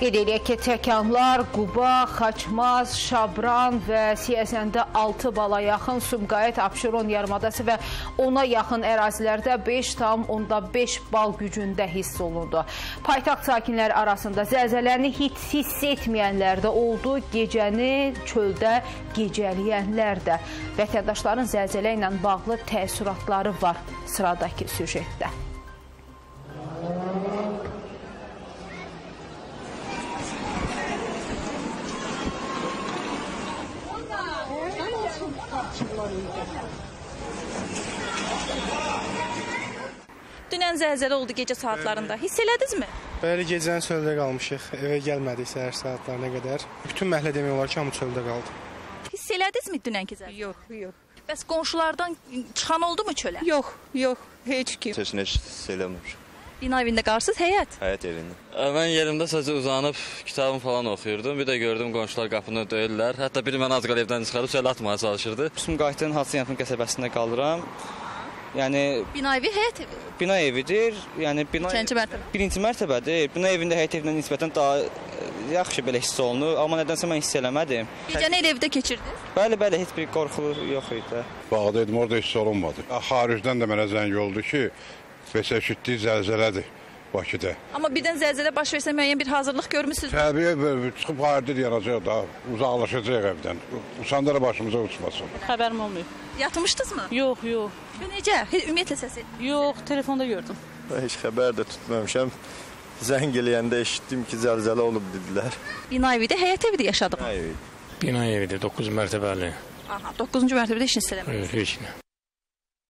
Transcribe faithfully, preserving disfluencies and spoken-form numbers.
Qeyd eləyək ki, Təkanlar, Quba, Xaçmaz, Şabran və Siyəzəndə altı bala yaxın, Sumqayıt, Abşeron yarımadası və ona yaxın ərazilərdə beş tam onda beş bal gücündə hiss olundu. Paytaxt sakinləri arasında zəlzələni hiss, hiss etməyənlər də oldu, gecəni çöldə gecələyənlər də. Vətəndaşların zəlzələ ilə bağlı təəssüratları var sıradakı süjetdə. Dünən zəlzələ oldu gecə saatlarında. Hiss elədinizmi? Bəli, gecəni çöldə qalmışıq. Evə gəlmədik səhər saatlarına qədər. Bütün məhəllə demək olar ki, hamı çöldə qaldı. Hiss elədinizmi dünənki zəlzələ? Yox, yox. Bəs qonşulardan çıxan oldu mu çölə? Yox, yox, heç kim. Heç nə hiss eləmir. Bina evində qalırsınız, həyət? Həyət evində. Mən yerimdə sadəcə uzanıb kitabımı falan oxuyurdum. Bir də gördüm qonşular qapını döyürlər. Hətta biri mənə az qala evdən çıxarıb çölə atmağa çalışırdı. Sumqayıtın Hacıyanfın qəsəbəsində qalıram. Yəni bina evi həyət evi? Bina evidir. Yəni bina Birinci mərtəbə. Birinci mərtəbədir. Bina evində həyət evindən nisbətən daha yaxşı belə hiss olunur, amma nədənsə mən hiss eləmədim. Gecəni elə evdə keçirdiniz? Bəli, bəli, heç bir qorxu yox idi. Bağda idim, orada hiss olunmadı. Xaricdən də mənə zəng oldu ki, bəs eşitdiyi zəlzələdir Bakıda. Amma birdən zəlzələ baş versə müəyyən bir hazırlıq görmüsünüz? Təbii, çıxıb xaridə yanacaq da, uzaqlaşacaq evdən. Uçanda da başımıza uçmasın. Xəbərim olmuyor. Yatmışdınızmı? Yox, yox. Necə? Ümumiyyətlə səsi? Yox, telefonda gördüm. Heç xəbər də tutmamışam. Zəng eləyəndə eşitdim ki, zəlzələ olub dedilər. Bina evidə, həyət evidə yaşadıq. Bina evi. Bina evidir, doqquz mərtəbəli. Aha, doqquzuncu mərtəbədə heç nə hiss eləmədiniz? Heç nə.